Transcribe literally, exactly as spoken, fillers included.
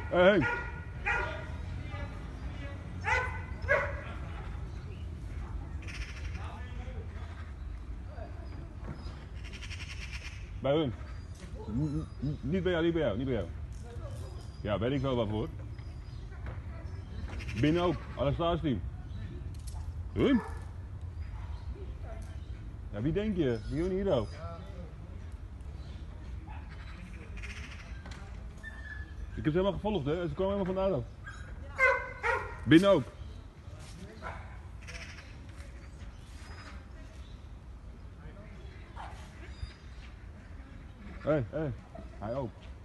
Hey. Bij hun. N niet bij jou, niet bij jou, niet bij jou. Ja, weet ik wel waarvoor. Binnen ook, arrestatieteam. Hun? Ja, wie denk je? Die doen hier ook. Ik heb ze helemaal gevolgd, hè? Ze komen helemaal van de auto. Binnen ook. Hé, hey, hé. Hey. Hij ook.